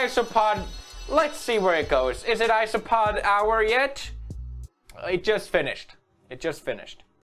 isopod. Let's see where it goes. Is it isopod hour yet? It just finished. It just finished.